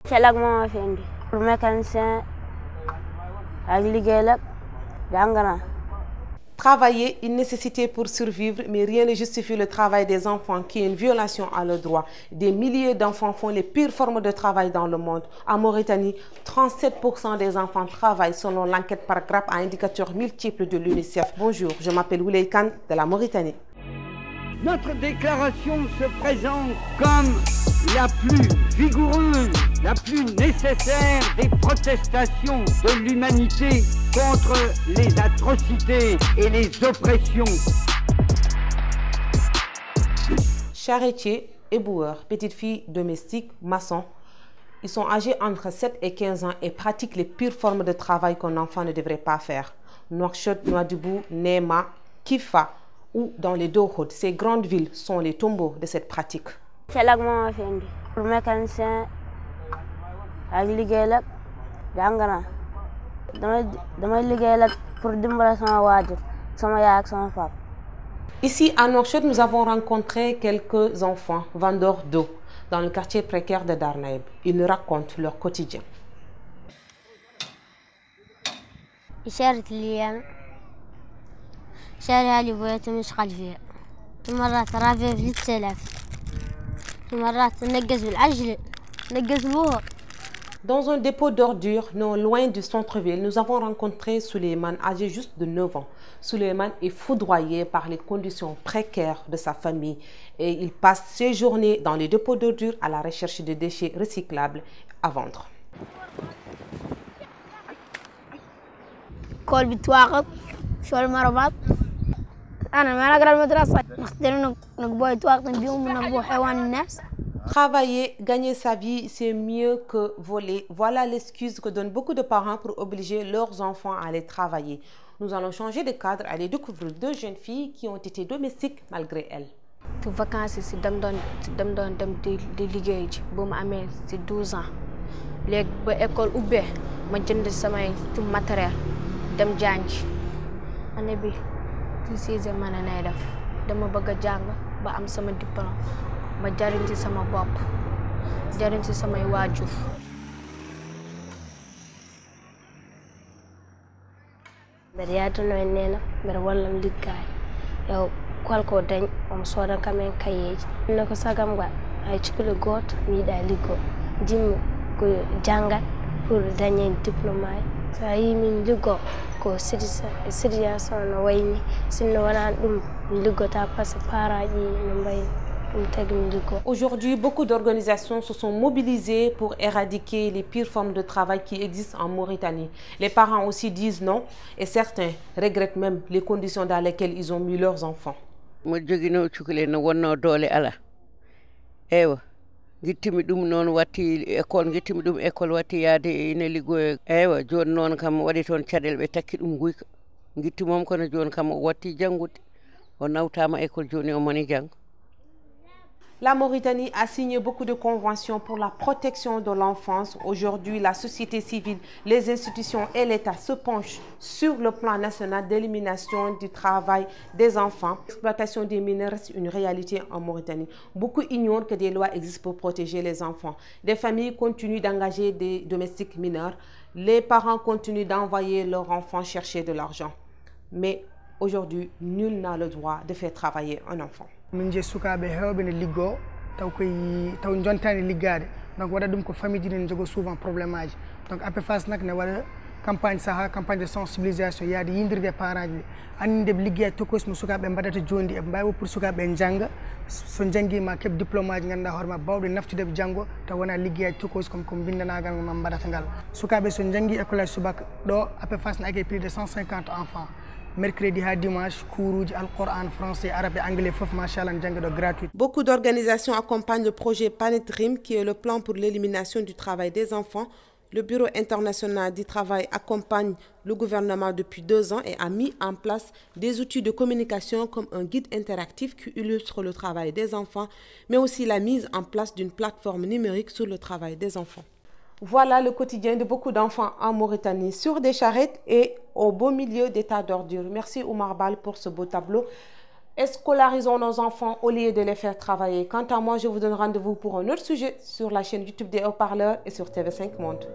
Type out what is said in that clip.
Travailler, une nécessité pour survivre, mais rien ne justifie le travail des enfants qui est une violation à leurs droits. Des milliers d'enfants font les pires formes de travail dans le monde. En Mauritanie, 37% des enfants travaillent selon l'enquête par grappe à indicateurs multiples de l'UNICEF. Bonjour, je m'appelle Ouley Khan de la Mauritanie. Notre déclaration se présente comme la plus vigoureuse, la plus nécessaire des protestations de l'humanité contre les atrocités et les oppressions. Charretiers, éboueurs, petites filles domestiques, maçons, ils sont âgés entre 7 et 15 ans et pratiquent les pires formes de travail qu'un enfant ne devrait pas faire. Nouakchott, Nouadhibou, Néma, Kifa ou dans les Dohod, ces grandes villes sont les tombeaux de cette pratique. Ici à Nouakchott, nous avons rencontré quelques enfants vendeurs d'eau dans le quartier précaire de Darnaïb. Ils nous racontent leur quotidien. شاري لي بويته مشغل فيها مرات رافيه في 3000 مرات نقز بالعجل نقز بوها. Dans un dépôt d'ordures non loin du centre-ville, nous avons rencontré Suleiman, âgé juste de 9 ans. Suleiman est foudroyé par les conditions précaires de sa famille et il passe ses journées dans les dépôts d'ordures à la recherche de déchets recyclables à vendre. كل بتواقف شو المربط أنا ما أقرأ المدرسة نختار نقبل تواقف بيوم ونقبل حيوان الناس. Travailler, gagner sa vie, c'est mieux que voler. Voilà l'excuse que donnent beaucoup de parents pour obliger leurs enfants à aller travailler. Nous allons changer de cadre, aller découvrir deux jeunes filles qui ont été domestiques malgré elles. Tu vacances si dem di liggéey ji bu ma amee ci 12 ans léegi ba école ubbee ma jënd samay matériel dem jàngi année bi ci 6e année lay def dama bëgg a jàng ba am sama diplôme ma jariñ ci sama bopp jariñ ci samay waajur. Ber yaadanoy neena ber wallam liggaay yow kolko dañ om soodan kamen kayeji ne ko sagam ga ay cikule goto mi yiɗa liggo jimmi ko jangat pour dañen diplôme ay sa yi min liggo ko situation no wayni sinno wona ɗum liggota par ce que parents ji no mbayi. Aujourd'hui, beaucoup d'organisations se sont mobilisées pour éradiquer les pires formes de travail qui existent en Mauritanie. Les parents aussi disent non et certains regrettent même les conditions dans lesquelles ils ont mis leurs enfants. Mo jogino cukule no wonno doole ala ewa gittimi ɗum noon watti école gittimi ɗum école watti yaade ine liggoyo ewa joni noon kam waɗi toon caɗele ɓe takki ɗum guyka gitti mom kono joni kam o watti janggude o nawtama école joni o mani janggo. La Mauritanie a signé beaucoup de conventions pour la protection de l'enfance. Aujourd'hui, la société civile, les institutions et l'État se penchent sur le plan national d'élimination du travail des enfants. L'exploitation des mineurs reste une réalité en Mauritanie. Beaucoup ignorent que des lois existent pour protéger les enfants. Des familles continuent d'engager des domestiques mineurs. Les parents continuent d'envoyer leurs enfants chercher de l'argent. Mais aujourd'hui, nul n'a le droit de faire travailler un enfant. min je sukaɓe hewɓe ne liggo taw taw jontani liggade donc waɗa ɗum ko famille ji ne jogo souvent probléme aji donc APFAS nak ne waɗa campagne saha campagne de sensibilisation yaade yindirde parents ji annde ɓe ligguey tokkos mo sukaɓe mbaɗata jondi eɓe mbawi pour sukaɓe jangga so janguima keɓe diplôme aji ganduɗa hoorema bawɗe naftudeɓe janggo taw wona ligguey tokkos comme bindanagal ma mbaɗata ngal sukaɓe so jangui école aji subaka ɗo APFAS ne accueille plus de 150 enfants. Mercredi à dimanche, cours Al-Coran, français, arabe et anglais, gratuit. Beaucoup d'organisations accompagnent le projet Panetrim, qui est le plan pour l'élimination du travail des enfants. Le Bureau international du travail accompagne le gouvernement depuis 2 ans et a mis en place des outils de communication comme un guide interactif qui illustre le travail des enfants, mais aussi la mise en place d'une plateforme numérique sur le travail des enfants. Voilà le quotidien de beaucoup d'enfants en Mauritanie, sur des charrettes et au beau milieu des tas d'ordures. Merci Oumar Bal pour ce beau tableau. et scolarisons nos enfants au lieu de les faire travailler. Quant à moi, je vous donne rendez-vous pour un autre sujet sur la chaîne YouTube des Haut-Parleurs et sur TV5 Monde.